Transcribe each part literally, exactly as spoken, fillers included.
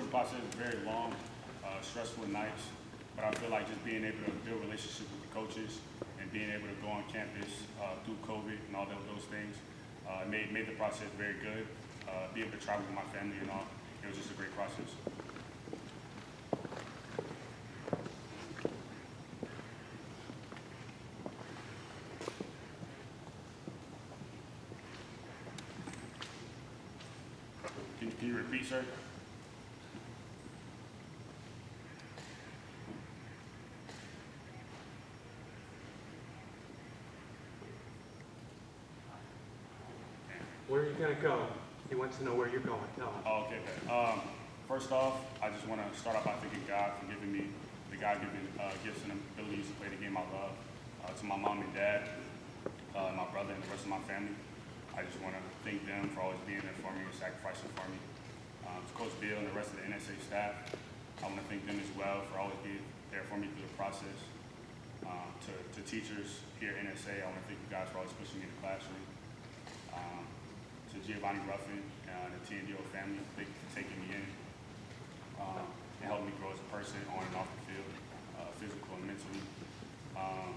process is very long, uh, stressful nights, but I feel like just being able to build relationships with the coaches and being able to go on campus uh, through COVID and all those, those things uh, made, made the process very good. Uh, be able to travel with my family and all, it was just a great process. Can, can you repeat, sir? Where are you going to go? He wants to know where you're going. Tell him. Oh, okay, okay. Um, first off, I just want to start off by thanking God for giving me the God-given uh, gifts and abilities to play the game I love. Uh, to my mom and dad, uh, my brother, and the rest of my family, I just want to thank them for always being there for me and sacrificing for me. Um, to Coach Bill and the rest of the N S A staff, I want to thank them as well for always being there for me through the process. Um, to, to teachers here at N S A, I want to thank you guys for always pushing me in the classroom. Um, to Giovanni Ruffin and the T N D O family, thank you for taking me in um, and helping me grow as a person on and off the field, uh, physical and mentally. Um,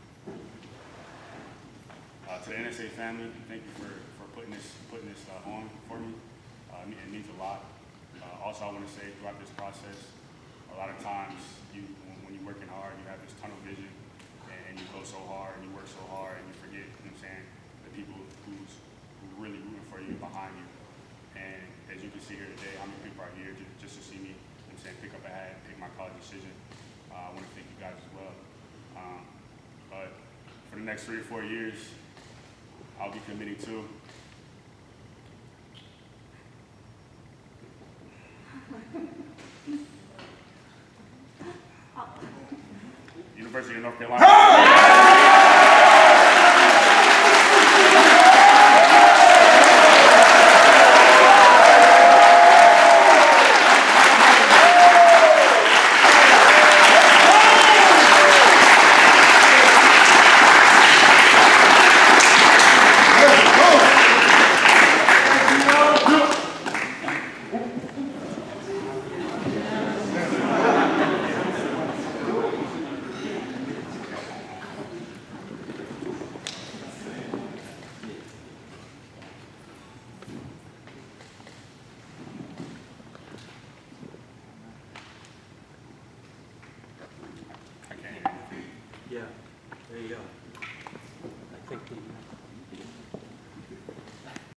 uh, to the N S A family, thank you for, for putting this putting this uh, on for me. Uh, it means a lot. Uh, also, I want to say throughout this process, a lot of times you, when, when you're working hard, you have this tunnel vision, and, and you go so hard and you work so hard, and you forget, you know what I'm saying, the people who's who really rooting for you behind you. And as you can see here today, how many people are here just, just to see me, you know what I'm saying, pick up a hat and take my college decision. Uh, I want to thank you guys as well. Um, but for the next three or four years, I'll be committing to University of North Carolina.